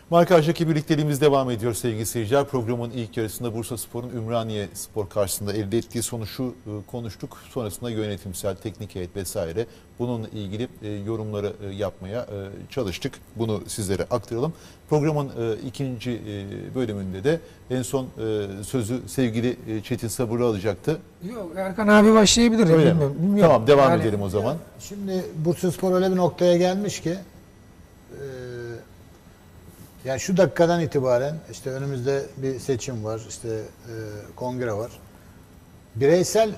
Markajdaki birlikteliğimiz devam ediyor sevgili seyirciler. Programın ilk yarısında Bursaspor'un Ümraniye Spor karşısında elde ettiği sonucu konuştuk. Sonrasında yönetimsel, teknik heyet vesaire bununla ilgili yorumları yapmaya çalıştık. Bunu sizlere aktaralım. Programın ikinci bölümünde de en son sözü sevgili Çetin Sabırlı alacaktı. Yok, Erkan abi başlayabilir. Öyle mi? Bilmiyorum. Tamam, devam edelim o zaman. Şimdi Bursaspor öyle bir noktaya gelmiş ki yani şu dakikadan itibaren işte önümüzde bir seçim var, işte kongre var. Bireysel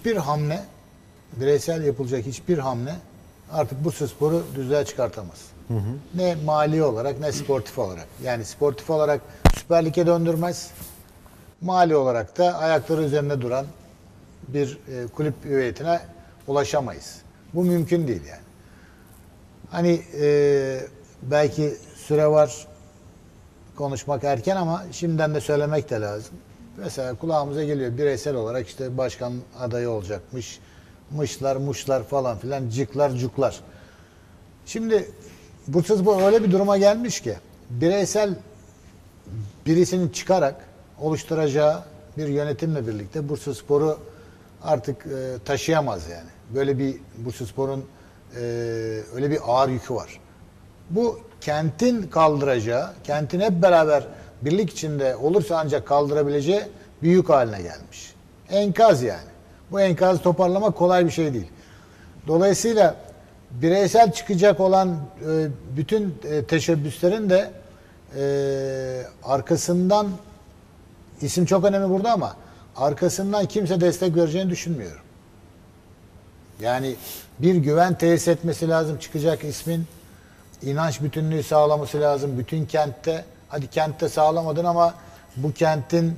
yapılacak hiçbir hamle artık Bursaspor'u düzlüğe çıkartamaz. Hı hı. Ne mali olarak ne sportif olarak. Yani sportif olarak Süper Lig'e döndürmez. Mali olarak da ayakları üzerinde duran bir kulüp hüviyetine ulaşamayız. Bu mümkün değil yani. Hani belki süre var, konuşmak erken ama şimdiden de söylemek de lazım. Mesela kulağımıza geliyor bireysel olarak işte başkan adayı olacakmış. Mışlar, muşlar falan filan, cıklar, cuklar. Şimdi Bursaspor öyle bir duruma gelmiş ki bireysel birisinin çıkarak oluşturacağı bir yönetimle birlikte Bursaspor'u artık taşıyamaz yani. Böyle bir Bursaspor'un öyle bir ağır yükü var. Bu kentin kaldıracağı, kentin hep beraber birlik içinde olursa ancak kaldırabileceği bir yük haline gelmiş. Enkaz yani. Bu enkazı toparlamak kolay bir şey değil. Dolayısıyla bireysel çıkacak olan bütün teşebbüslerin de arkasından, isim çok önemli burada ama arkasından kimse destek vereceğini düşünmüyorum. Yani bir güven tesis etmesi lazım çıkacak ismin. İnanç bütünlüğü sağlaması lazım bütün kentte. Hadi kentte sağlamadın ama bu kentin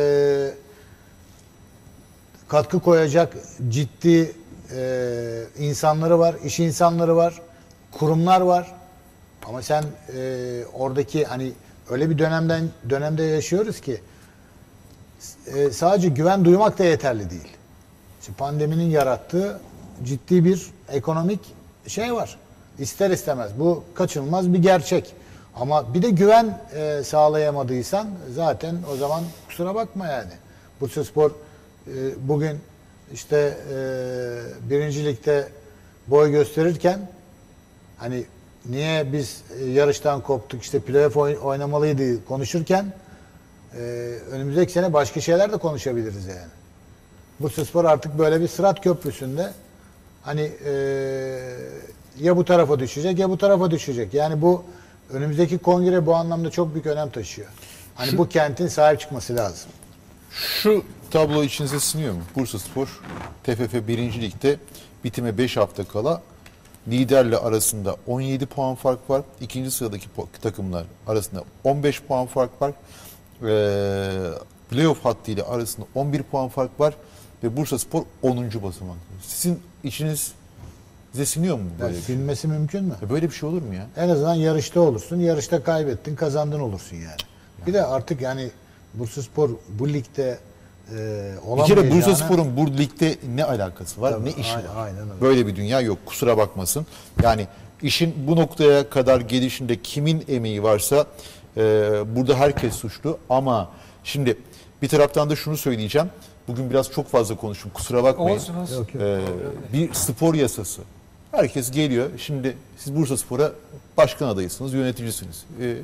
katkı koyacak ciddi insanları var, iş insanları var, kurumlar var. Ama sen oradaki hani öyle bir dönemde yaşıyoruz ki sadece güven duymak da yeterli değil. İşte pandeminin yarattığı ciddi bir ekonomik şey var. İster istemez. Bu kaçınılmaz bir gerçek. Ama bir de güven sağlayamadıysan zaten o zaman kusura bakma yani. Bursaspor bugün işte birincilikte boy gösterirken hani niye biz yarıştan koptuk işte playoff oynamalıydı konuşurken önümüzdeki sene başka şeyler de konuşabiliriz yani. Bursaspor artık böyle bir Sırat Köprüsü'nde hani ya bu tarafa düşecek ya bu tarafa düşecek. Yani bu önümüzdeki kongre bu anlamda çok büyük önem taşıyor. Hani bu kentin sahip çıkması lazım. Şu tablo içinize siniyor mu? Bursaspor TFF 1. Lig'de bitime 5 hafta kala liderle arasında 17 puan fark var. İkinci sıradaki takımlar arasında 15 puan fark var. Playoff hattıyla arasında 11 puan fark var. Ve Bursaspor 10. basamak. Sizin içiniz size siniyor mu böyle Yani sinmesi mümkün mü? Böyle bir şey olur mu ya? En azından yarışta olursun. Yarışta kaybettin, kazandın olursun yani. Bir de artık yani Bursaspor bu ligde olamayacağına... Bir kere Bursaspor'un bu ligde ne alakası var, ne işi var? Aynen öyle. Böyle bir dünya yok. Kusura bakmasın. Yani işin bu noktaya kadar gelişinde kimin emeği varsa burada herkes suçlu. Ama şimdi bir taraftan da şunu söyleyeceğim. Bugün biraz çok fazla konuştum. Kusura bakmayın. Olsun. Yok. Bir spor yasası. Herkes geliyor. Şimdi siz Bursaspor'a başkan adayısınız, yöneticisiniz.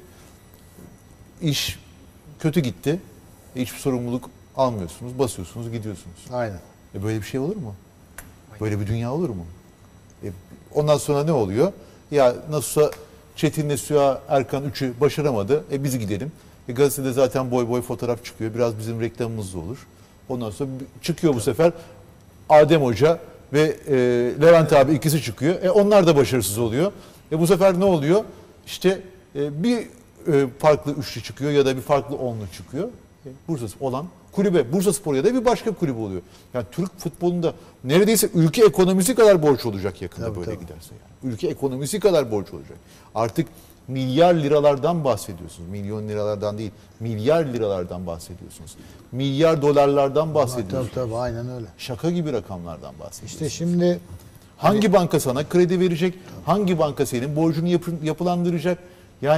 İş kötü gitti. Hiçbir sorumluluk almıyorsunuz, basıyorsunuz, gidiyorsunuz. Aynen. Böyle bir şey olur mu? Böyle bir dünya olur mu? Ondan sonra ne oluyor? Ya nasılsa Çetin'le Süha Erkan 3'ü başaramadı. Biz gidelim. Gazetede zaten boy boy fotoğraf çıkıyor. Biraz bizim reklamımız da olur. Ondan sonra çıkıyor bu sefer Adem Hoca ve Levent abi ikisi çıkıyor. Onlar da başarısız oluyor. Bu sefer ne oluyor? İşte bir farklı üçlü çıkıyor ya da bir farklı onlu çıkıyor. Bursaspor olan kulübe, Bursaspor ya da bir başka kulübe oluyor. Yani Türk futbolunda neredeyse ülke ekonomisi kadar borç olacak yakında tabii, böyle tabii. giderse. Yani. Ülke ekonomisi kadar borç olacak. Artık milyar liralardan bahsediyorsunuz. Milyon liralardan değil, milyar liralardan bahsediyorsunuz. Milyar dolarlardan bahsediyorsunuz. Tabii aynen öyle. Şaka gibi rakamlardan bahsediyorsunuz. İşte şimdi hangi banka sana kredi verecek? Hangi banka senin borcunu yapılandıracak? Yani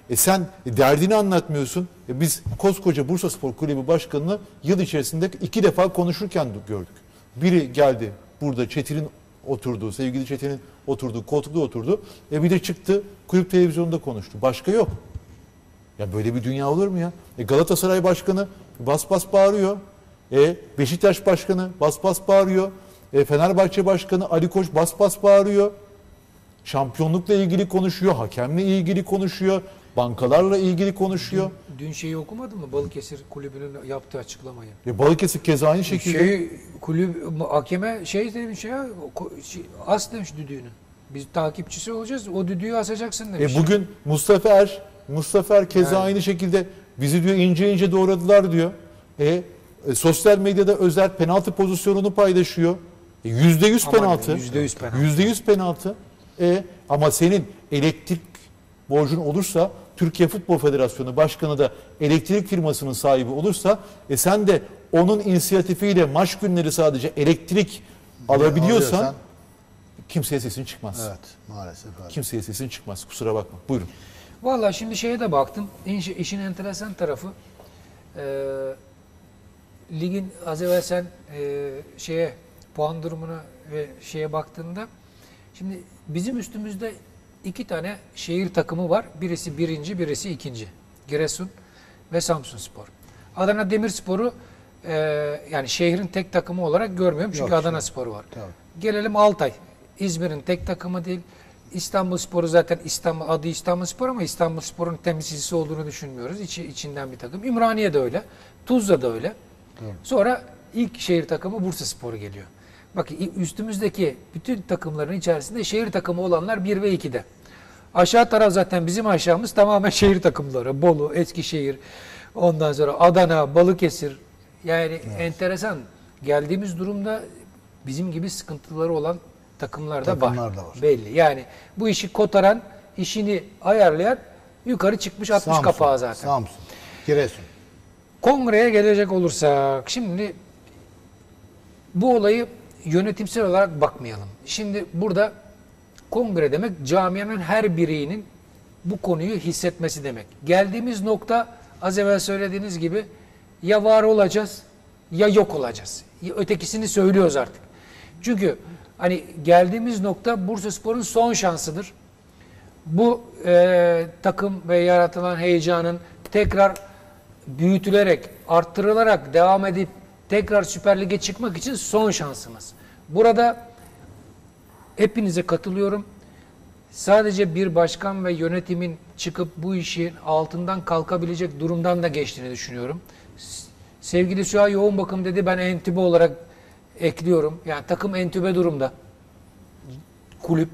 Sen derdini anlatmıyorsun. Biz koskoca Bursaspor Kulübü Başkanı'nı yıl içerisinde 2 defa konuşurken gördük. Biri geldi burada Çetin'in oturduğu, sevgili Çetin'in oturduğu koltukta oturdu. Bir de çıktı kulüp televizyonunda konuştu. Başka yok. Ya böyle bir dünya olur mu ya? Galatasaray Başkanı bas bas bağırıyor. Beşiktaş Başkanı bas bas bağırıyor. Fenerbahçe Başkanı Ali Koç bas bas bağırıyor. Şampiyonlukla ilgili konuşuyor, hakemle ilgili konuşuyor, bankalarla ilgili konuşuyor. Dün şeyi okumadın mı? Balıkesir kulübünün yaptığı açıklamayı. Balıkesir keza aynı şekilde. Kulüp hakeme demiş ya, as demiş düdüğünü. Biz takipçisi olacağız. O düdüğü asacaksın demiş. Bugün Mustafa Er keza aynı şekilde bizi diyor ince ince doğradılar diyor. Sosyal medyada Özer penaltı pozisyonunu paylaşıyor. %100 penaltı. %100 penaltı. %100 penaltı. Ama senin elektrik borcun olursa, Türkiye Futbol Federasyonu Başkanı da elektrik firmasının sahibi olursa, sen de onun inisiyatifiyle maç günleri sadece elektrik alabiliyorsan kimseye sesin çıkmaz. Evet, maalesef öyle. Kimseye sesin çıkmaz. Kusura bakma. Buyurun. Vallahi şimdi şeye de baktım. İşin enteresan tarafı ligin az evvel sen puan durumuna ve şeye baktığında şimdi bizim üstümüzde 2 tane şehir takımı var. Birisi birinci, birisi ikinci. Giresun ve Samsunspor. Adana Demirspor'u yani şehrin tek takımı olarak görmüyorum. Çünkü Adanaspor var. Tabii. Gelelim Altay. İzmir'in tek takımı değil. İstanbulspor'u zaten adı İstanbulspor ama İstanbulspor'un temsilcisi olduğunu düşünmüyoruz. İçinden bir takım. Ümraniye de öyle. Tuzla da öyle. Evet. Sonra ilk şehir takımı Bursaspor geliyor. Bak üstümüzdeki bütün takımların içerisinde şehir takımı olanlar 1 ve 2'de. Aşağı taraf zaten bizim aşağımız tamamen şehir takımları. Bolu, Eskişehir, ondan sonra Adana, Balıkesir. Yani enteresan. Geldiğimiz durumda bizim gibi sıkıntıları olan takımlar da var. Belli. Yani bu işi kotaran, işini ayarlayan yukarı çıkmış 60 kapağı zaten. Samsun, Giresun. Kongreye gelecek olursak şimdi bu olayı yönetimsel olarak bakmayalım. Şimdi burada kongre demek camianın her bireyinin bu konuyu hissetmesi demek. Geldiğimiz nokta az evvel söylediğiniz gibi ya var olacağız ya yok olacağız. Ötekisini söylüyoruz artık. Çünkü hani geldiğimiz nokta Bursaspor'un son şansıdır. Bu takım ve yaratılan heyecanın tekrar büyütülerek, arttırılarak devam edip tekrar Süper Lig'e çıkmak için son şansımız. Burada hepinize katılıyorum. Sadece bir başkan ve yönetimin çıkıp bu işin altından kalkabilecek durumdan da geçtiğini düşünüyorum. Sevgili Süha yoğun bakım dedi, ben entübe olarak ekliyorum. Yani takım entübe durumda. Kulüp.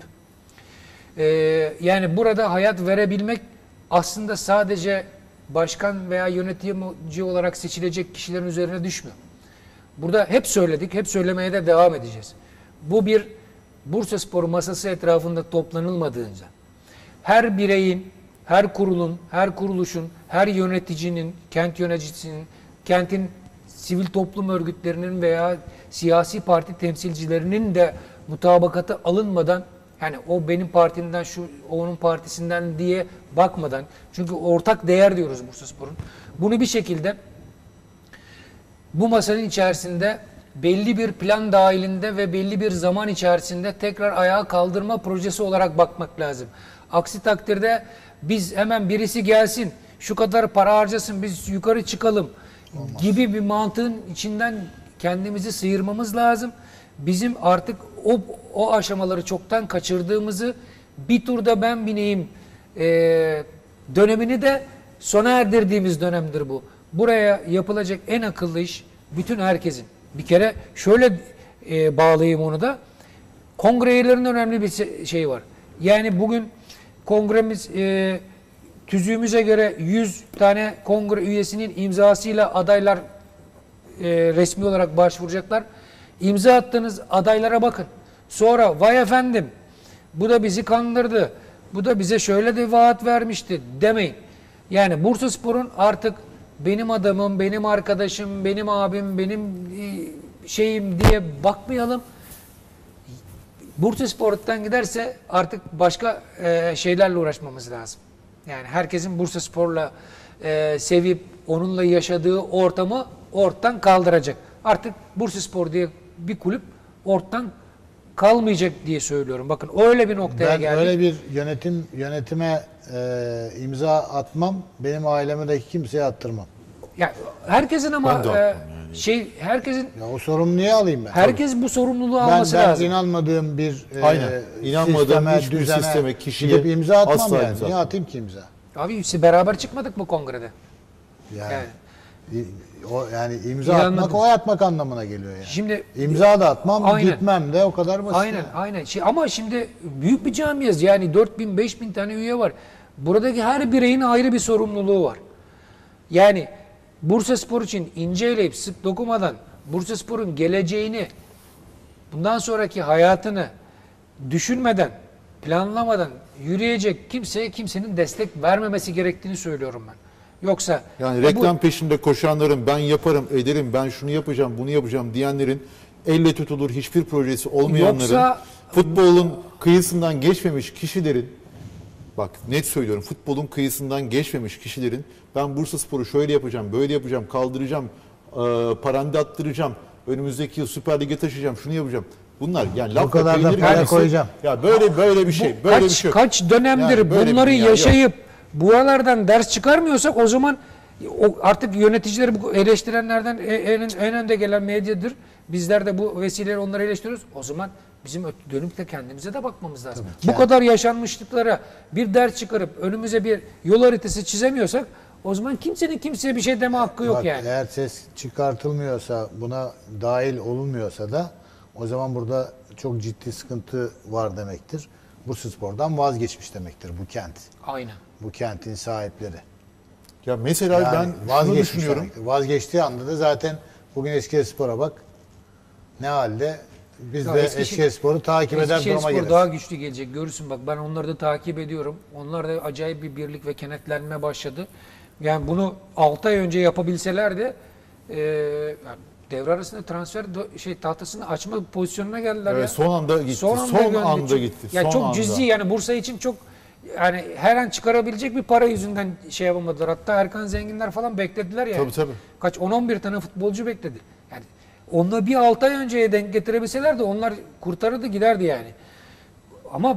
Yani burada hayat verebilmek aslında sadece başkan veya yönetici olarak seçilecek kişilerin üzerine düşmüyor. Burada hep söyledik, hep söylemeye de devam edeceğiz. Bu bir Bursaspor masası etrafında toplanılmadığınca, her bireyin, her kurulun, her kuruluşun, her yöneticinin, kent yöneticisinin, kentin sivil toplum örgütlerinin veya siyasi parti temsilcilerinin de mutabakatı alınmadan, yani o benim partimden, şu onun partisinden diye bakmadan, çünkü ortak değer diyoruz Bursaspor'un. Bunu bir şekilde bu masanın içerisinde belli bir plan dahilinde ve belli bir zaman içerisinde tekrar ayağa kaldırma projesi olarak bakmak lazım. Aksi takdirde biz hemen birisi gelsin, şu kadar para harcasın, biz yukarı çıkalım gibi bir mantığın içinden kendimizi sıyırmamız lazım. Bizim artık o aşamaları çoktan kaçırdığımızı, bir turda ben bineyim dönemini de sona erdirdiğimiz dönemdir bu. Buraya yapılacak en akıllı iş bütün herkesin. Bir kere şöyle bağlayayım onu da. Kongre üyelerinin önemli bir şey var. Yani bugün kongremiz tüzüğümüze göre 100 tane kongre üyesinin imzasıyla adaylar resmi olarak başvuracaklar. İmza attığınız adaylara bakın. Sonra vay efendim bu da bizi kandırdı. Bu da bize şöyle de vaat vermişti demeyin. Yani Bursaspor'un artık benim adamım, benim arkadaşım, benim abim, benim şeyim diye bakmayalım. Bursaspor'dan giderse artık başka şeylerle uğraşmamız lazım. Yani herkesin Bursaspor'la sevip onunla yaşadığı ortamı ortadan kaldıracak. Artık Bursaspor diye bir kulüp ortadan kalmayacak diye söylüyorum. Bakın öyle bir noktaya Ben geldik. öyle bir yönetime imza atmam. Benim ailemdeki kimseye attırmam. Ya herkesin ama Ben de atmam herkesin Ya o sorumluluğu alayım ben. herkes bu sorumluluğu Ben alması lazım. inanmadığım bir Aynen. İnanmadığım sisteme, hiçbir düzene sisteme, kişiye gidip imza atmam asla yani. imza Niye atmam. atayım ki imza? Abi işte beraber çıkmadık mı kongrede? Yani, Yani. yani imza İnanmadım. atmak, oy atmak anlamına geliyor yani. Şimdi İmza da atmam, Aynen. gitmem de o kadar basit. aynen yani. aynen. Ama şimdi büyük bir camiyiz. Yani 4000-5000 tane üye var. Buradaki her bireyin ayrı bir sorumluluğu var. Yani Bursaspor için inceleyip sık dokumadan Bursaspor'un geleceğini, bundan sonraki hayatını düşünmeden, planlamadan yürüyecek kimseye kimsenin destek vermemesi gerektiğini söylüyorum ben. Yoksa Yani bu- reklam peşinde koşanların ben yaparım, ederim, ben şunu yapacağım, bunu yapacağım diyenlerin elle tutulur hiçbir projesi olmayanların, Yoksa- futbolun kıyısından geçmemiş kişilerin, bak net söylüyorum, futbolun kıyısından geçmemiş kişilerin ben Bursaspor'u şöyle yapacağım, böyle yapacağım, kaldıracağım, paranda attıracağım, önümüzdeki yıl Süper Lig'e taşıyacağım, şunu yapacağım. Bunlar yani lafla kadar da peynir para gibisi. koyacağım. Ya böyle bir şey, böyle bir şey yok. kaç dönemdir Yani böyle bir bunları dünya yok. yaşayıp buralardan ders çıkarmıyorsak o zaman artık yöneticileri bu eleştirenlerden en önde gelen medyadır. Bizler de bu vesileyle onları eleştiriyoruz. O zaman bizim dönüp de kendimize de bakmamız lazım. Bu kadar yaşanmışlıklara bir ders çıkarıp önümüze bir yol haritası çizemiyorsak o zaman kimsenin kimseye bir şey deme hakkı yok Bak, yani. eğer ses çıkartılmıyorsa, buna dahil olunmuyorsa da o zaman burada çok ciddi sıkıntı var demektir. Bursaspor'dan vazgeçmiş demektir bu kent. Aynen. Bu kentin sahipleri. Ya mesela Yani ben şunu vazgeçmiş düşünüyorum. demektir. Vazgeçtiği anda da zaten bugün Eskişehirspor'a bak ne halde. Biz Ya de Eskişehir- Eskişehirspor'u takip eder duruma Eskişehirspor geliriz. daha güçlü gelecek. Görürsün bak ben onları da takip ediyorum. Onlar da acayip bir birlik ve kenetlenme başladı. Yani bunu 6 ay önce yapabilselerdi yani devre arasında transfer tahtasını açma pozisyonuna geldiler Evet, ya. son anda gitti. Son gönderdi. anda gitti. Ya Son çok anda. cüzi yani Bursa için çok yani her an çıkarabilecek bir para yüzünden şey yapamadılar. Hatta Erkan Zenginler falan beklediler yani. Tabii. Kaç 10-11 tane futbolcu bekledi. Yani onunla bir 6 ay önceye denk getirebilseler de onlar kurtarırdı giderdi yani. Ama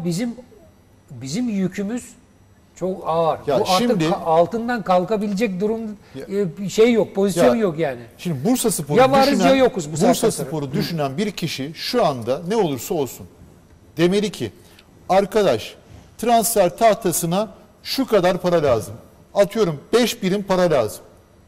bizim yükümüz çok ağır. Ya Bu artık şimdi- altından kalkabilecek durum bir şey yok, pozisyon Ya- yok yani. Şimdi Bursaspor'u Ya varız düşünen, ya yokuz bu saatten sonra. Bursaspor'u düşünen bir kişi şu anda ne olursa olsun demeli ki arkadaş transfer tahtasına şu kadar para lazım. Atıyorum 5 birim para lazım.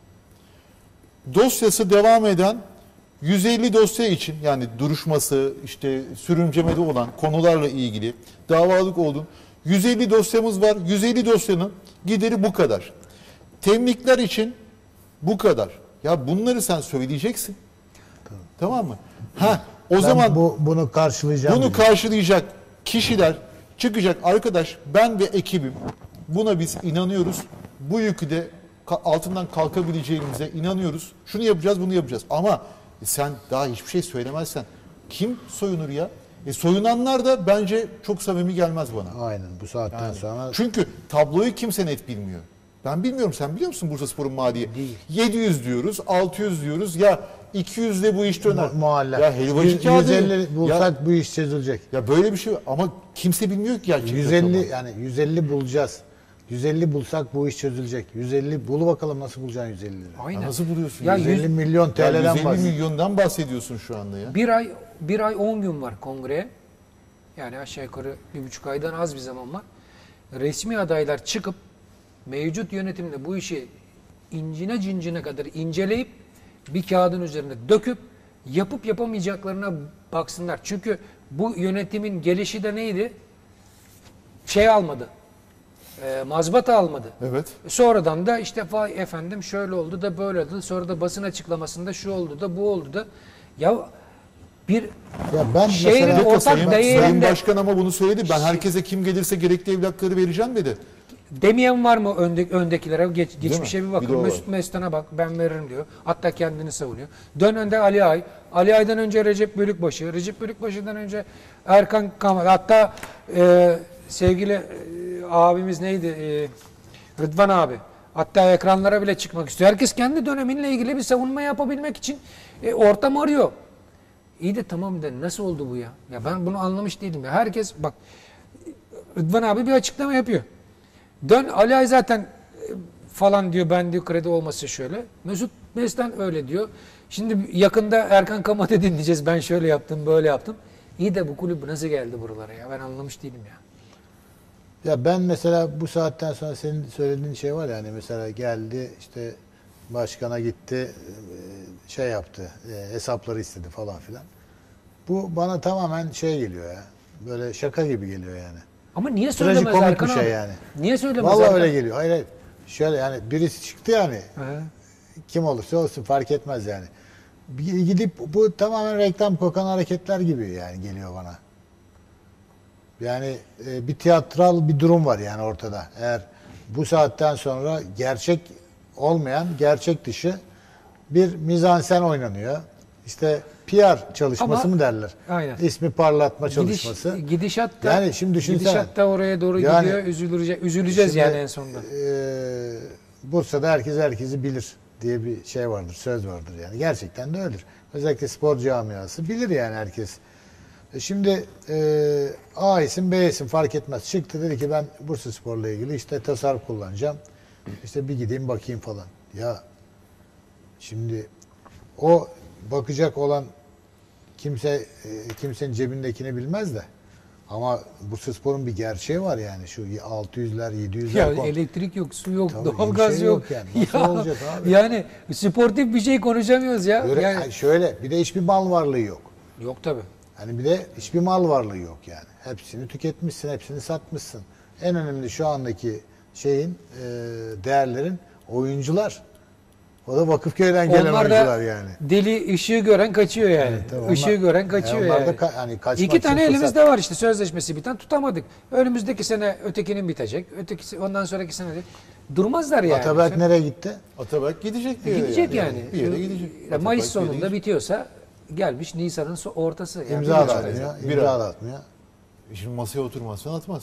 Dosyası devam eden 150 dosya için yani duruşması işte sürüncemede olan konularla ilgili davalık olduğun 150 dosyamız var. 150 dosyanın gideri bu kadar. Temlikler için bu kadar. Ya bunları sen söyleyeceksin. Tamam mı? Ha o Ben zaman bunu karşılayacağım. bunu dedim. karşılayacak kişiler çıkacak arkadaş ben ve ekibim buna biz inanıyoruz. Bu yükü de altından kalkabileceğimize inanıyoruz. Şunu yapacağız bunu yapacağız. Ama sen daha hiçbir şey söylemezsen kim soyunur ya? Soyunanlar da bence çok samimi gelmez bana. Aynen bu saatten sonra Çünkü tabloyu kimse net bilmiyor. Ben bilmiyorum sen biliyor musun Bursaspor'un maliye? Değil. 700 diyoruz, 600 diyoruz. Ya 200 de bu iş döner. muallak. Ya helvacı kağıdı. 150 bulsak bu iş çözülecek. Ya böyle bir şey ama kimse bilmiyor ki gerçekten. 150 yani 150 bulacağız. 150 bulsak bu iş çözülecek. 150 bul bakalım nasıl bulacaksın 150 lira. Aynen. Ya nasıl buluyorsun? Ya 150 milyon Ya TL'den 150 bahsediyoruz. milyondan bahsediyorsun şu anda ya. Bir ay 10 gün var kongreye. Yani aşağı yukarı 1,5 aydan az bir zaman var. Resmi adaylar çıkıp mevcut yönetimde bu işi incine cincine kadar inceleyip bir kağıdın üzerine döküp yapıp yapamayacaklarına baksınlar. Çünkü bu yönetimin gelişi de neydi? Şey almadı. Mazbata almadı. Evet. Sonradan da işte vay efendim şöyle oldu da böyle oldu. Sonra da basın açıklamasında şu oldu da bu oldu da. Ya bir Ya ben Şehrin mesela ortak Sayın değerinde Başkan ama bunu söyledi. Ben herkese kim gelirse gerekli evlatları vereceğim dedi. demeyen var mı öndekilere? Geçmişe mi? bir Bir de bakın. o var. Mesut Mestan'a bak ben veririm diyor. Hatta kendini savunuyor. Dön önde Ali Ay. Ali Ay'dan önce Recep Bölükbaşı. Recep Bölükbaşı'dan önce Erkan Kamal. Hatta sevgili abimiz neydi? Rıdvan abi. Hatta ekranlara bile çıkmak istiyor. Herkes kendi döneminle ilgili bir savunma yapabilmek için ortam arıyor. İyi de tamam de nasıl oldu bu ya? Ya ben bunu anlamış değilim ya. Herkes bak Rıdvan abi bir açıklama yapıyor. Dön Ali Ay zaten falan diyor, ben diyor kredi olması şöyle. Mesut Meslen öyle diyor. Şimdi yakında Erkan Kamat'ı dinleyeceğiz. Ben şöyle yaptım, böyle yaptım. İyi de bu kulüp nasıl geldi buralara ya? Ben anlamış değilim ya. Ya ben mesela bu saatten sonra senin söylediğin şey var ya, hani mesela geldi işte başkana gitti, şey yaptı, hesapları istedi falan filan. Bu bana tamamen şey geliyor ya. Böyle şaka gibi geliyor yani. Ama niye söylemez Trajikomik Erkan bir şey abi? yani. Niye söylemez Vallahi Erkan? öyle geliyor. Hayır hayır. Şöyle yani birisi çıktı yani. He. Kim olursa olsun fark etmez yani. Gidip bu tamamen reklam kokan hareketler gibi yani geliyor bana. Yani bir tiyatral bir durum var yani ortada. Eğer bu saatten sonra gerçek olmayan, gerçek dışı bir mizansen oynanıyor. İşte PR çalışması Ama- mı derler? Aynen. İsmi parlatma çalışması. Gidişat da, Yani şimdi düşünsene. gidişat da oraya doğru Yani- gidiyor. Üzüleceğiz Şimdi, yani en sonunda. Bursa'da herkes herkesi bilir diye bir şey vardır, söz vardır yani. Gerçekten de öyledir. Özellikle spor camiası bilir yani herkes. Şimdi A isim B isim fark etmez. Çıktı dedi ki ben Bursaspor'la ilgili işte tasarruf kullanacağım. İşte bir gideyim bakayım falan. Ya şimdi o bakacak olan kimse kimsenin cebindekini bilmez de. Ama Bursaspor'un bir gerçeği var yani, şu 600'ler 700'ler Ya kon- elektrik yok, su yok, Tabii, doğalgaz bir şey yok. yok yani. Nasıl olacak abi? Yani sportif bir şey konuşamıyoruz ya. Böyle, Yani, şöyle bir de hiçbir mal varlığı yok. yok tabii. Hani bir de hiçbir mal varlığı yok yani. Hepsini tüketmişsin, hepsini satmışsın. En önemli şu andaki şeyin, değerlerin oyuncular. O da Vakıfköy'den gelen Onlar oyuncular da yani. deli ışığı gören kaçıyor yani. tabii onlar- Işığı gören kaçıyor onlar da yani. hani kaçmak İki için tane fırsat. elimizde var işte, sözleşmesi biten tutamadık. Önümüzdeki sene ötekinin bitecek. Ötekisi ondan sonraki sene de durmazlar yani. Ataberk nereye gitti? Atabek gidecek bir yere. Gidecek yani. Bir yere gidecek. Ya Mayıs Atabek bir yere sonunda gidecek. bitiyorsa gelmiş Nisan'ın ortası. Yani İmza bir da buçuk ay. atmıyor. Bir İmza ay. da atmıyor. Şimdi masaya oturmazsan atmaz.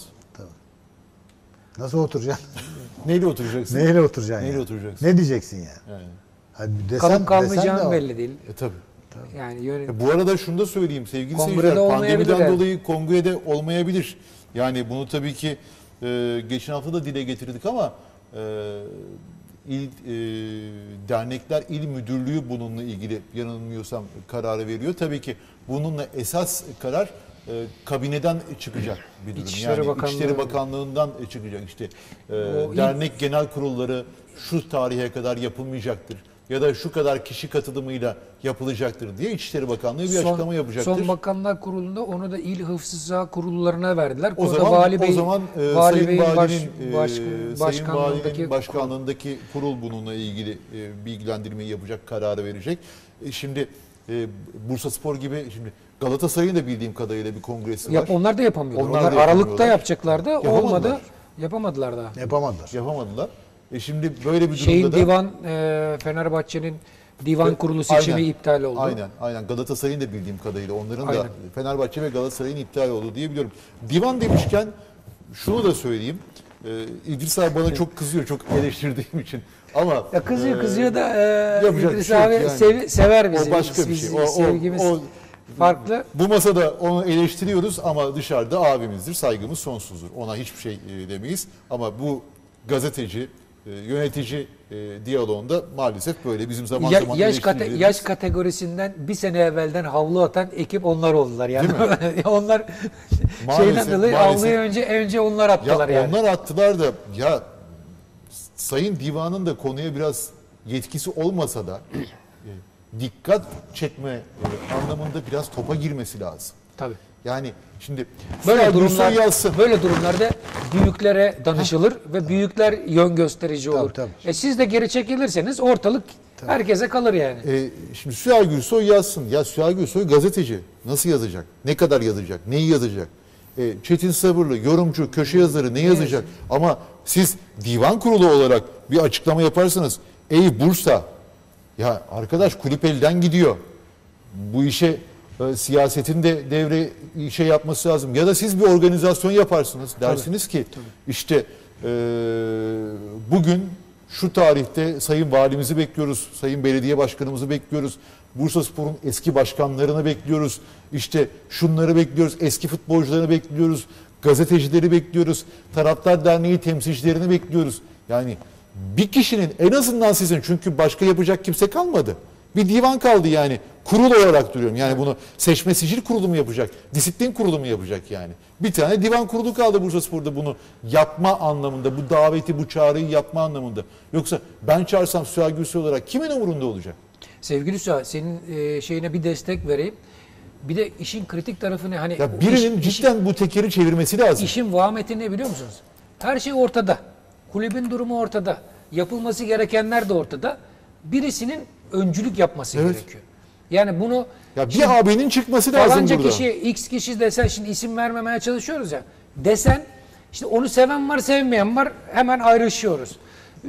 Nasıl oturacaksın? Neyle oturacaksın? Neyle oturacaksın? Neyle ya? oturacaksın? Ne diyeceksin yani? Yani. Hadi desen, Kalıp desen de kalmayacağın o. belli değil. Tabii. Yani yönetim. Bu arada şunu da söyleyeyim sevgili Kongrede seyirciler. olmayabilir Pandemiden yani. dolayı kongrede olmayabilir. Yani bunu tabii ki geçen hafta da dile getirdik ama dernekler il müdürlüğü bununla ilgili yanılmıyorsam kararı veriyor. Tabii ki bununla esas karar kabineden çıkacak bir durum. İçişleri Yani Bakanlığı- İçişleri Bakanlığı'ndan çıkacak işte. O Dernek genel kurulları şu tarihe kadar yapılmayacaktır ya da şu kadar kişi katılımıyla yapılacaktır diye İçişleri Bakanlığı bir açıklama yapacaktır. Son Bakanlar Kurulu'nda onu da il hıfzı kurullarına verdiler. O Konuda zaman, Vali Bey, Sayın Bey'in Valinin, Sayın başkanlığındaki Valinin başkanlığındaki kurul bununla ilgili bilgilendirmeyi yapacak, kararı verecek. Şimdi Bursaspor gibi, şimdi Galatasaray'ın da bildiğim kadarıyla bir kongresi var. onlar da yapamıyorlar. Onlar Onlar, da Aralık'ta yapamıyorlar. yapacaklardı. Yapamadılar. Olmadı. Yapamadılar daha. Yapamadılar. Yapamadılar. Şimdi böyle bir Şeyin durumda da divan Fenerbahçe'nin divan kurulu seçimi Aynen, iptal oldu. Aynen. Galatasaray'ın da bildiğim kadarıyla onların da Aynen. Fenerbahçe ve Galatasaray'ın iptal oldu diye biliyorum. Divan demişken şunu da söyleyeyim. İdris abi bana çok kızıyor, çok eleştirdiğim için. Ama Ya kızıyor da yapacak bir İdris şey yok abi yani. sever bizi. O başka bir Biz- şey. sevgimiz farklı. Bu masada onu eleştiriyoruz ama dışarıda abimizdir. Saygımız sonsuzdur. Ona hiçbir şey demeyiz. Ama bu gazeteci, yönetici diyaloğunda maalesef böyle bizim zaman zaman eleştirilerimiz. Yaş kategorisinden bir sene evvelden havlu atan ekip onlar oldular yani. Onlar Maalesef, şeyden dolayı maalesef. havluyu önce onlar attılar Ya yani. onlar attılar da ya Sayın Divan'ın da konuya biraz yetkisi olmasa da dikkat çekme anlamında biraz topa girmesi lazım. Tabii. Yani şimdi Böyle Süper Gürsoy durumlar, yazsın. böyle durumlarda büyüklere danışılır ve büyükler yön gösterici olur. Tabii. Siz de geri çekilirseniz ortalık herkese kalır yani. Şimdi Süper Gürsoy yazsın. Ya Süper Gürsoy gazeteci. Nasıl yazacak? Ne kadar yazacak? Neyi yazacak? Çetin Sabırlı, yorumcu, köşe yazarı ne yazacak? Ama siz divan kurulu olarak bir açıklama yaparsanız, ey Bursa, ya arkadaş kulüp elden gidiyor. Bu işe siyasetin de devre şey yapması lazım. Ya da siz bir organizasyon yaparsınız. Dersiniz ki işte bugün şu tarihte Sayın Valimizi bekliyoruz, Sayın Belediye Başkanımızı bekliyoruz, Bursaspor'un eski başkanlarını bekliyoruz, işte şunları bekliyoruz, eski futbolcularını bekliyoruz, gazetecileri bekliyoruz, Taraftar Derneği temsilcilerini bekliyoruz. Yani bir kişinin en azından sizin, çünkü başka yapacak kimse kalmadı. Bir divan kaldı yani. Kurul olarak duruyorum. Yani bunu seçme sicil kurulu mu yapacak? Disiplin kurulu mu yapacak yani? Bir tane divan kurulu kaldı Bursaspor'da bunu yapma anlamında. Bu daveti, bu çağrıyı yapma anlamında. Yoksa ben çağırsam Süha Gülsoy olarak kimin umurunda olacak? Sevgili Süha, senin şeyine bir destek vereyim. Bir de işin kritik tarafı ne? Hani Ya birinin cidden bu tekeri çevirmesi lazım. İşin vahameti ne biliyor musunuz? Her şey ortada. Kulübün durumu ortada. Yapılması gerekenler de ortada. Birisinin öncülük yapması Evet. gerekiyor. Yani bunu Ya bir abinin çıkması lazım falanca burada. kişi, X kişi desen, şimdi isim vermemeye çalışıyoruz ya. Desen, işte onu seven var, sevmeyen var, hemen ayrışıyoruz.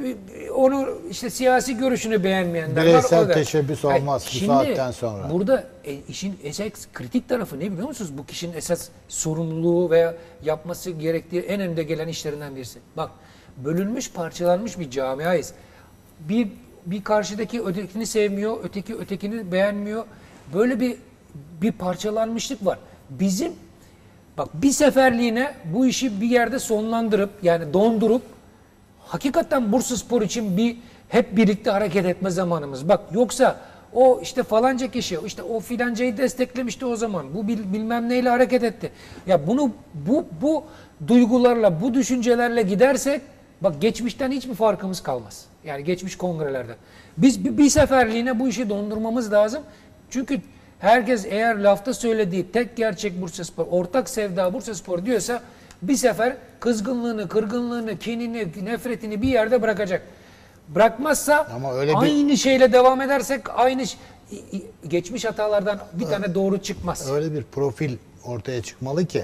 Onu işte siyasi görüşünü beğenmeyenler var. Bireysel o da. teşebbüs Hayır, olmaz bu şimdi saatten sonra. Burada işin esas kritik tarafı ne biliyor musunuz? Bu kişinin esas sorumluluğu veya yapması gerektiği en önde gelen işlerinden birisi. Bak, bölünmüş, parçalanmış bir camiayız. Bir karşıdaki ötekini sevmiyor, öteki ötekini beğenmiyor. Böyle bir parçalanmışlık var. Bizim bak bir seferliğine bu işi bir yerde sonlandırıp, yani dondurup, hakikaten Bursaspor için hep birlikte hareket etme zamanımız. Bak, yoksa o işte falanca kişi, işte o filancayı desteklemişti o zaman. Bu bilmem neyle hareket etti. Ya bunu bu duygularla, bu düşüncelerle gidersek, bak, geçmişten hiçbir farkımız kalmaz. Yani geçmiş kongrelerden. Biz bir seferliğine bu işi dondurmamız lazım. Çünkü herkes eğer lafta söylediği tek gerçek Bursaspor, ortak sevda Bursaspor diyorsa, bir sefer kızgınlığını, kırgınlığını, kinini, nefretini bir yerde bırakacak. Bırakmazsa Ama öyle aynı şeyle devam edersek geçmiş hatalardan bir tane doğru çıkmaz. Öyle bir profil ortaya çıkmalı ki,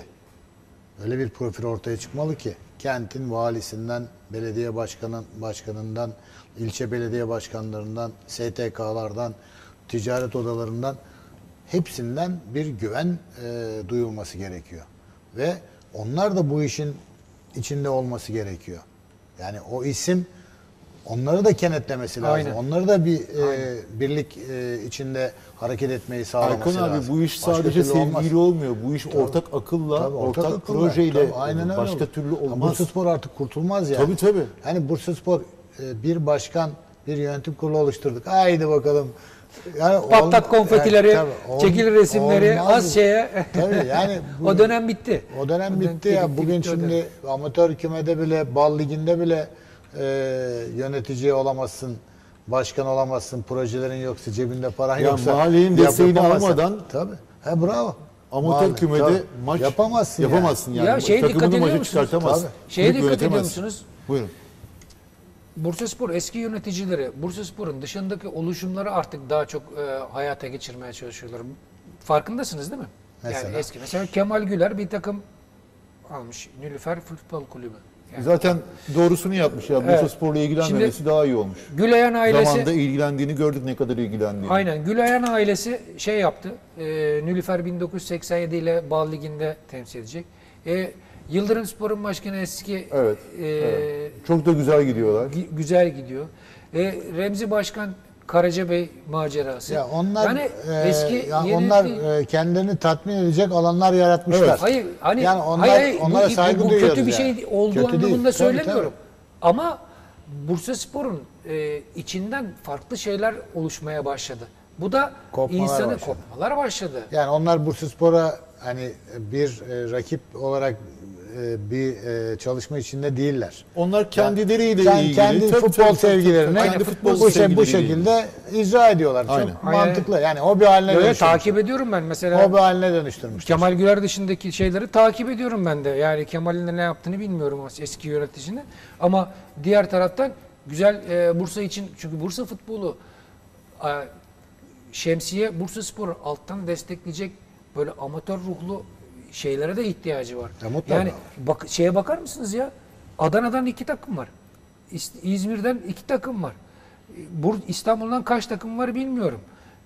kentin valisinden, belediye başkanından, ilçe belediye başkanlarından, STK'lardan, ticaret odalarından, hepsinden bir güven duyulması gerekiyor. Ve onlar da bu işin içinde olması gerekiyor. Yani o isim onları da kenetlemesi lazım. Aynen. Onları da bir birlik içinde hareket etmeyi sağlaması Erkan abi, lazım. bu iş Başka sadece türlü olmaz. sevgiyle olmuyor. Bu iş ortak akılla, Tabii, ortak akılla. projeyle, Tabii, aynen öyle başka olur. türlü Ama olmaz. Bursaspor artık kurtulmaz yani. Tabii, tabii. Hani Bursaspor bir başkan, bir yönetim kurulu oluşturduk. Haydi bakalım. Yani Patlat konfetileri, yani, tabii, çekil resimleri, olmaz. az şeye. Tabii yani O dönem bitti. O dönem bitti ya. Bugün bitti o dönem. şimdi amatör kümede bile, bal liginde bile yönetici olamazsın, başkan olamazsın, projelerin yoksa, cebinde paran Ya yoksa. mahallenin desteğini yapamazsın. almadan Tabii. He, bravo. Amatör Mahalle, kümede tabii. maç yapamazsın yapamazsın yani. Ya şeye dikkat Takımını ediyor maça musunuz? çıkartamazsın. Tabii. Şeye Kulüp dikkat ediyor yönetemezsin. musunuz? Buyurun. Bursaspor eski yöneticileri Bursaspor'un dışındaki oluşumları artık daha çok hayata geçirmeye çalışıyorlar. Farkındasınız değil mi? Mesela? Yani eski. Mesela Kemal Güler bir takım almış. Nilüfer Futbol Kulübü. Yani Zaten doğrusunu yapmış ya. Evet. Bursaspor'la ilgilenmemesi Şimdi- daha iyi olmuş. Güleyen ailesi, Zamanında ilgilendiğini gördük, ne kadar ilgilendiğini. aynen, Güleyen ailesi şey yaptı. Nilüfer 1987 ile Bal Ligi'nde temsil edecek. Yıldırımspor'un başkanı eski Evet. Çok da güzel gidiyorlar. güzel gidiyor. Remzi Başkan Karacabey macerası. Ya onlar yani eski yeni onlar değil. Kendilerini tatmin edecek alanlar yaratmışlar. Evet. Hayır, hani Yani onlar, hayır, onlara saygı bu duyuyoruz kötü bir yani. şey olduğu Kötü değil. anlamında Tabii, söylemiyorum. Ama Bursaspor'un içinden farklı şeyler oluşmaya başladı. Bu da Kopmalar insanı başladı. kopmalar başladı. Yani onlar Bursaspor'a hani bir rakip olarak bir çalışma içinde değiller. Onlar kendileriyle Yani ilgili. kendi Tabii, futbol tabii, sevgilerini tabii. Kendi futbol bu sevgileriyle şekilde icra ediyorlar. Aynen. Çok mantıklı. Yani hobi haline Böyle dönüştürmüşler. takip ediyorum ben mesela. Hobi haline dönüştürmüşler. Kemal Güler dışındaki şeyleri takip ediyorum ben de. Yani Kemal'in de ne yaptığını bilmiyorum eski yöneticisini. Ama diğer taraftan güzel Bursa için, çünkü Bursa futbolu şemsiye Bursaspor'u alttan destekleyecek böyle amatör ruhlu şeylere de ihtiyacı var. Mutlaka. Yani şeye bakar mısınız ya? Adana'dan 2 takım var. İzmir'den 2 takım var. İstanbul'dan kaç takım var bilmiyorum.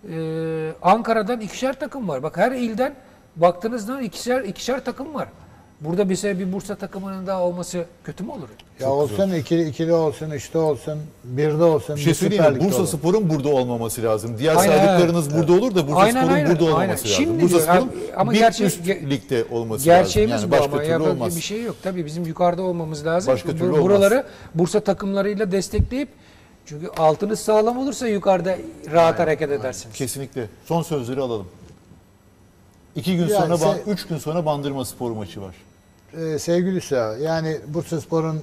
Ankara'dan 2'şer takım var. Bak, her ilden baktığınızda ikişer takım var. Burada bir Bursa takımının daha olması kötü mü olur? Ya olsun, ikili olsun, üçte olsun, birde olsun. Bir şey söyleyeyim Süper mi? Lig'de Bursa olur. Spor'un burada olmaması lazım. Diğer Aynen, saydıklarınız burada olur da Bursa Aynen, Spor'un aynen, burada olmaması aynen. lazım. Şimdi Bursa diyor, Spor'un ama bir gerçek- üst ligde olması Gerçeğimiz lazım. Yani bu başka ama türlü yapacak olmaz. bir şey yok. Tabii bizim yukarıda olmamız lazım. Başka türlü olmaz. Buraları Bursa takımlarıyla destekleyip, çünkü altınız sağlam olursa yukarıda rahat hareket edersiniz. Kesinlikle. Son sözleri alalım. 2 gün Yani sonra, 3 gün sonra Bandırma Spor maçı var. Sevgili Hüsa, yani Bursaspor'un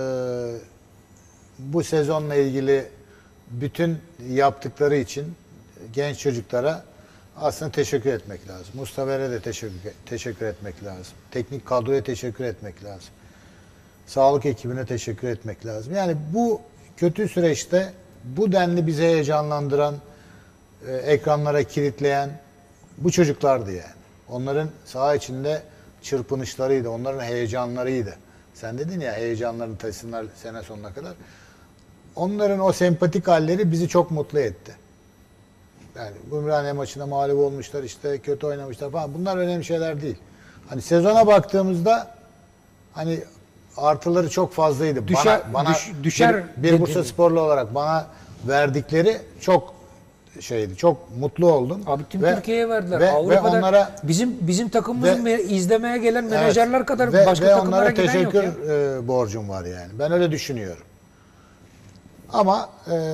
bu sezonla ilgili bütün yaptıkları için genç çocuklara aslında teşekkür etmek lazım. Mustafer'e de teşekkür etmek lazım. Teknik kadroya teşekkür etmek lazım. Sağlık ekibine teşekkür etmek lazım. Yani bu kötü süreçte bu denli bizi heyecanlandıran, ekranlara kilitleyen bu çocuklardı yani. Onların saha içinde çırpınışlarıydı, onların heyecanlarıydı. Sen dedin ya, heyecanlarını taşısınlar sene sonuna kadar. Onların o sempatik halleri bizi çok mutlu etti. Yani bu Ümraniye maçında mağlup olmuşlar, işte kötü oynamışlar falan. Bunlar önemli şeyler değil. Hani sezona baktığımızda hani artıları çok fazlaydı. Düşer bir Bursa Sporlu olarak bana verdikleri çok şeydi. Çok mutlu oldum. Abi tüm Ve- Türkiye'ye verdiler. ve Avrupa'da onlara bizim takımımızın izlemeye gelen evet, menajerler kadar ve başka takımlara onlara giden yok teşekkür ya. borcum var yani. Ben öyle düşünüyorum. Ama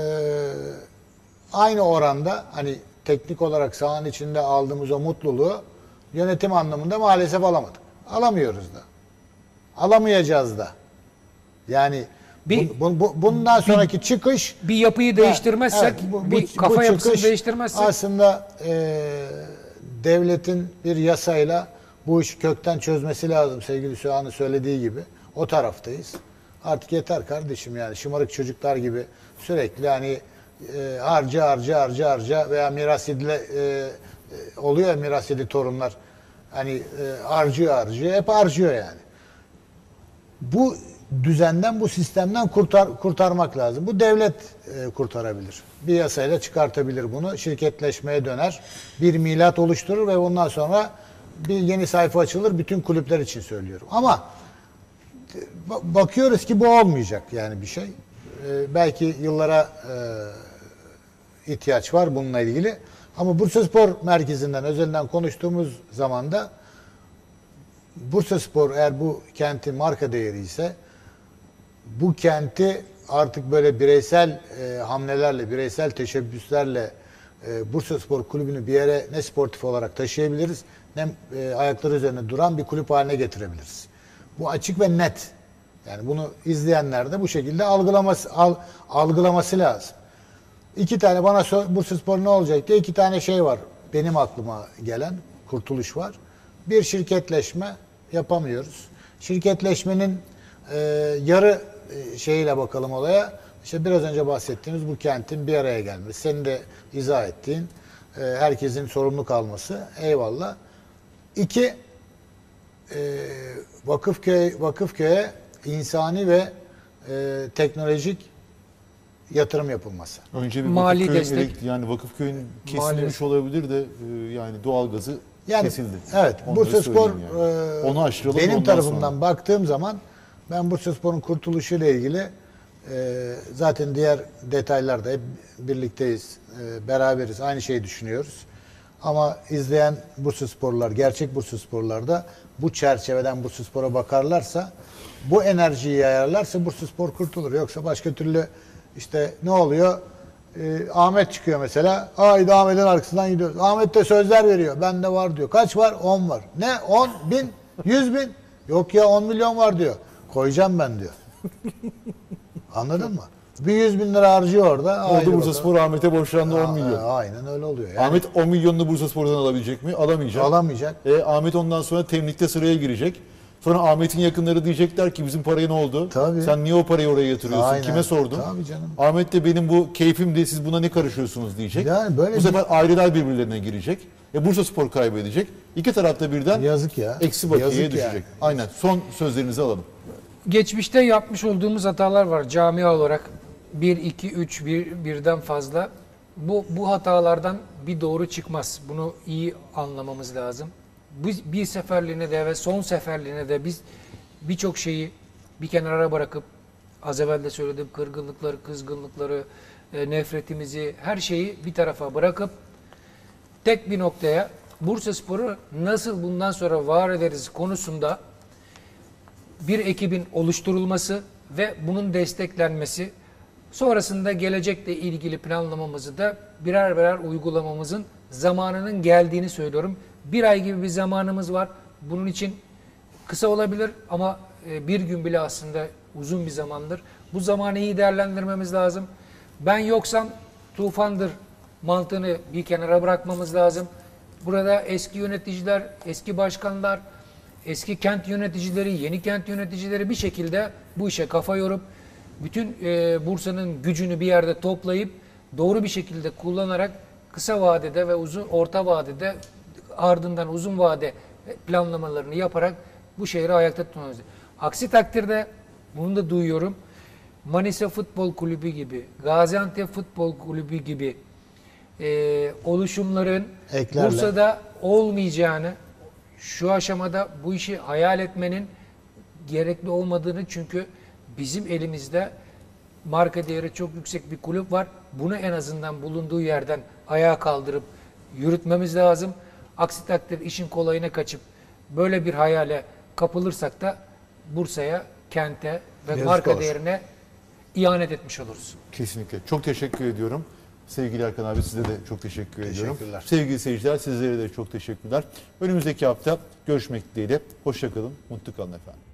aynı oranda hani teknik olarak sahanın içinde aldığımız o mutluluğu yönetim anlamında maalesef alamadık. Alamıyoruz da. Alamayacağız da. Yani bundan sonraki çıkış Bir yapıyı değiştirmezsek, evet, bir kafa yapısını çıkış değiştirmezsek aslında devletin bir yasayla bu işi kökten çözmesi lazım, sevgili Süha'nın söylediği gibi. O taraftayız. Artık yeter kardeşim, yani şımarık çocuklar gibi sürekli hani harca veya miras edile oluyor ya, miras yedi torunlar. Hani harcıyor, hep harcıyor yani. Bu düzenden, bu sistemden kurtarmak lazım. Bu devlet kurtarabilir. Bir yasayla çıkartabilir bunu. Şirketleşmeye döner. Bir milat oluşturur ve ondan sonra bir yeni sayfa açılır. Bütün kulüpler için söylüyorum. Ama bakıyoruz ki bu olmayacak yani bir şey. Belki yıllara ihtiyaç var bununla ilgili. Ama Bursaspor merkezinden, özelinden konuştuğumuz zaman da Bursaspor eğer bu kentin marka değeri ise, bu kenti artık böyle bireysel hamlelerle, bireysel teşebbüslerle Bursaspor kulübünü bir yere ne sportif olarak taşıyabiliriz, ne ayakları üzerine duran bir kulüp haline getirebiliriz. Bu açık ve net. Yani bunu izleyenler de bu şekilde algılaması lazım. İki tane bana Bursaspor ne olacak diye iki tane şey var. Benim aklıma gelen kurtuluş var. Bir, şirketleşme yapamıyoruz. Şirketleşmenin yarı şeyiyle bakalım olaya. İşte biraz önce bahsettiğimiz bu kentin bir araya gelmesi. Senin de izah ettiğin herkesin sorumluluk alması. Eyvallah. İki, Vakıfköy'e insani ve teknolojik yatırım yapılması. Önce bir Mali Vakıfköy'ün destek. yani Vakıfköy'ün kesilmiş Maalesef. olabilir de yani doğalgazı Yani kesildi. evet, Onları Bursaspor söyleyeyim yani. Onu aşıralım, benim ondan tarafımdan sonra. baktığım zaman ben Bursaspor'un kurtuluşuyla ilgili zaten diğer detaylarda hep birlikteyiz, beraberiz, aynı şeyi düşünüyoruz. Ama izleyen Bursasporlular, gerçek Bursasporlular da bu çerçeveden Bursaspor'a bakarlarsa, bu enerjiyi yayarlarsa Bursaspor kurtulur. Yoksa başka türlü işte ne oluyor? Ahmet çıkıyor mesela. Haydi Ahmet'in arkasından gidiyoruz. Ahmet de sözler veriyor. Bende var diyor. Kaç var? 10 var. Ne? 10 bin? 100 bin? Yok ya 10 milyon var diyor. Koyacağım ben diyor. Anladın mı? Bir 100 bin lira harcıyor orada. Haydi Oldu bakalım. Bursaspor Ahmet'e borçlandı 10 milyon. Aynen öyle oluyor. Yani Ahmet 10 milyonunu Bursaspor'dan alabilecek mi? Alamayacak. alamayacak. Ahmet ondan sonra temlikte sıraya girecek. Sonra Ahmet'in yakınları diyecekler ki bizim paraya ne oldu? Tabii. Sen niye o parayı oraya yatırıyorsun? Aynen. Kime sordun? Tabii canım. Ahmet de benim bu keyfimdi, siz buna ne karışıyorsunuz diyecek. Yani böyle bu sefer aileler birbirlerine girecek. Bursaspor kaybedecek. İki tarafta birden Yazık ya. eksi bakiyeye Yazık düşecek. yani. Aynen. Son sözlerinizi alalım. geçmişte yapmış olduğumuz hatalar var camia olarak. 1, 2, 3, birden fazla. Bu hatalardan bir doğru çıkmaz. Bunu iyi anlamamız lazım. bir seferliğine de ve son seferliğine de biz birçok şeyi bir kenara bırakıp, az evvel de söyledim, kırgınlıkları, kızgınlıkları, nefretimizi, her şeyi bir tarafa bırakıp tek bir noktaya Bursaspor'u nasıl bundan sonra var ederiz konusunda bir ekibin oluşturulması ve bunun desteklenmesi, sonrasında gelecekle ilgili planlamamızı da birer birer uygulamamızın zamanının geldiğini söylüyorum. Bir ay gibi bir zamanımız var. Bunun için kısa olabilir ama bir gün bile aslında uzun bir zamandır. Bu zamanı iyi değerlendirmemiz lazım. Ben yoksam tufandır mantığını bir kenara bırakmamız lazım. Burada eski yöneticiler, eski başkanlar, eski kent yöneticileri, yeni kent yöneticileri bir şekilde bu işe kafa yorup bütün Bursa'nın gücünü bir yerde toplayıp doğru bir şekilde kullanarak kısa vadede ve orta vadede ardından uzun vade planlamalarını yaparak bu şehri ayakta tutmamız. Aksi takdirde bunu da duyuyorum. Manisa Futbol Kulübü gibi, Gaziantep Futbol Kulübü gibi oluşumların Eklerle. Bursa'da olmayacağını, şu aşamada bu işi hayal etmenin gerekli olmadığını, çünkü bizim elimizde marka değeri çok yüksek bir kulüp var. Bunu en azından bulunduğu yerden ayağa kaldırıp yürütmemiz lazım. Aksi takdirde işin kolayına kaçıp böyle bir hayale kapılırsak da Bursa'ya, kente ve Yazık marka olur. değerine ihanet etmiş oluruz. Kesinlikle. Çok teşekkür ediyorum. Sevgili Erkan abi, size de çok teşekkür ediyorum. Teşekkürler. Sevgili seyirciler, sizlere de çok teşekkürler. Önümüzdeki hafta görüşmek dileğiyle. Hoşça kalın, mutlu kalın efendim.